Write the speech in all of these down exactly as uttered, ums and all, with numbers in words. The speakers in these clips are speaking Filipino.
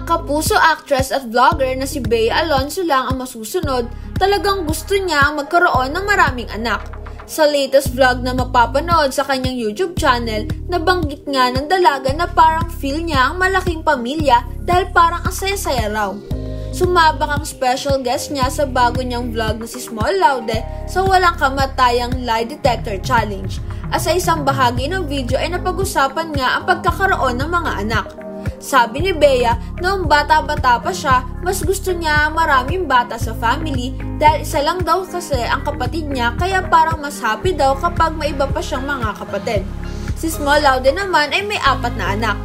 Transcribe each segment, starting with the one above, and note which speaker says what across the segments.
Speaker 1: Ang kapuso actress at vlogger na si Bea Alonzo lang ang masusunod, talagang gusto niya ang magkaroon ng maraming anak. Sa latest vlog na mapapanood sa kanyang YouTube channel, nabanggit nga ng dalaga na parang feel niya ang malaking pamilya dahil parang ang saya-saya raw. Sumabak ang special guest niya sa bago niyang vlog na si Small Laude sa walang kamatayang lie detector challenge. At sa isang bahagi ng video ay napag-usapan nga ang pagkakaroon ng mga anak. Sabi ni Bea, noong bata-bata pa siya, mas gusto niya maraming bata sa family dahil isa lang daw kasi ang kapatid niya kaya parang mas happy daw kapag may iba pa siyang mga kapatid. Si Small Laude naman ay may apat na anak.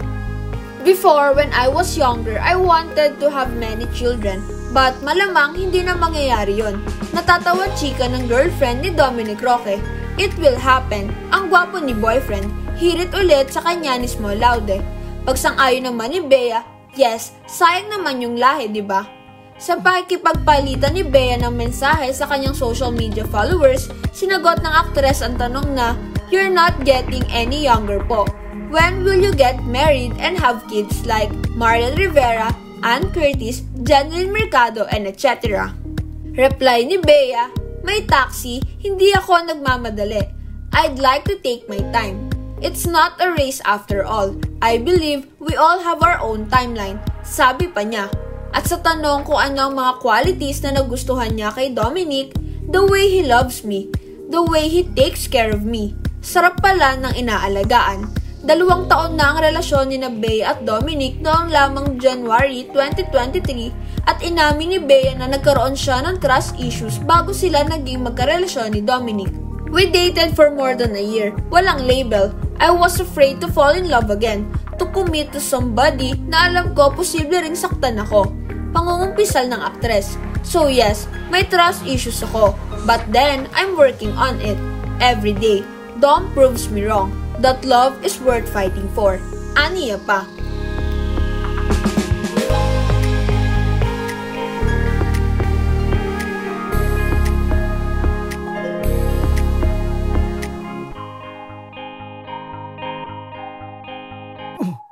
Speaker 1: Before, when I was younger, I wanted to have many children, but malamang hindi na mangyayari yon. Natatawa chika ng girlfriend ni Dominic Roque. It will happen. Ang gwapo ni boyfriend, hirit ulit sa kanya ni Small Laude. Pagsang-ayon naman ni Bea, yes, sayang naman yung lahi, di ba? Sa pakikipagpalitan ni Bea ng mensahe sa kanyang social media followers, sinagot ng aktres ang tanong na, "You're not getting any younger po. When will you get married and have kids like Mariel Rivera, Ann Curtis, Jeneline Mercado, and et cetera" Reply ni Bea, "May taxi, hindi ako nagmamadali. I'd like to take my time. It's not a race after all. I believe we all have our own timeline," sabi pa niya. At sa tanong kung ano ang mga qualities na nagustuhan niya kay Dominic, "The way he loves me, the way he takes care of me. Sarap pala ng inaalagaan." Dalawang taon na ang relasyon ni na Bea at Dominic noong lamang January twenty twenty-three at inamin ni Bea na nagkaroon siya ng trust issues bago sila naging magkarelasyon ni Dominic. "We dated for more than a year. Walang label. I was afraid to fall in love again, to commit to somebody na alam ko posible ring saktan ako." Pangungumpisal ng aktres. "So yes, may trust issues ako, but then I'm working on it. Every day. Dom proves me wrong. That love is worth fighting for." Aniya pa.
Speaker 2: Uh.